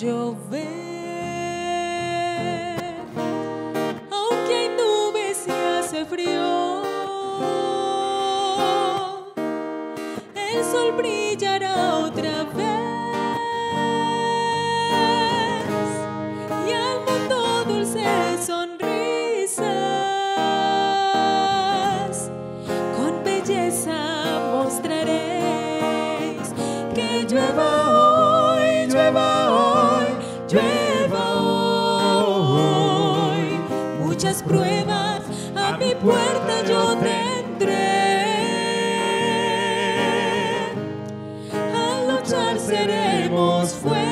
llover, aunque hay nubes y hace frío, el sol brillará otra vez y al mundo dulces sonrisas con belleza mostraréis. Que llueva hoy, llueva hoy, llueva hoy. Muchas pruebas a mi puerta yo tendré. Al luchar seremos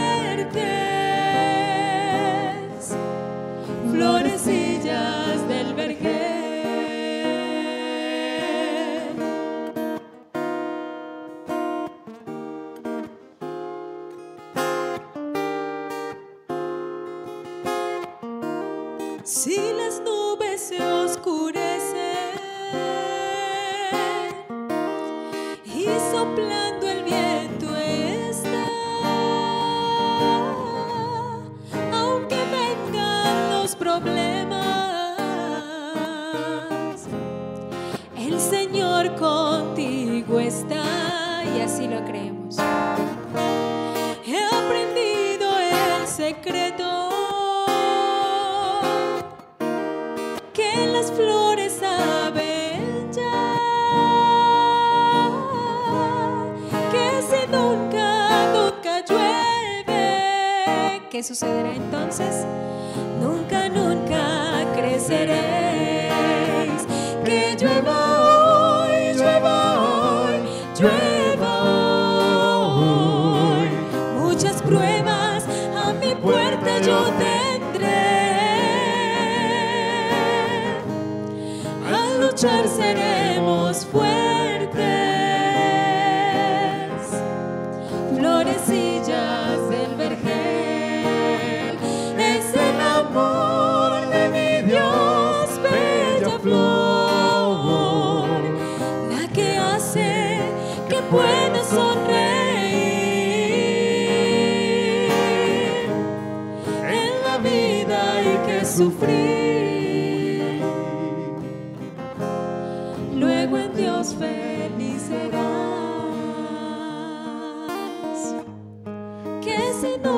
fuertes, florecillas del vergel. Si las nubes se oscurecen y soplando el viento está, aunque vengan los problemas, el Señor contigo está, y así lo creemos. He aprendido el secreto que las flores saben ya, que si nunca, nunca llueve, ¿qué sucederá entonces? Nunca, nunca creceréis. Que llueva hoy, llueva hoy, llueva hoy. Muchas pruebas a mi puerta yo tendré. Al luchar seremos fuertes, florecillas del vergel. Es el amor de mi Dios, bella flor, la que hace que pueda sonreír en la vida y que sufrir. Luego en Dios feliz serás. Que si no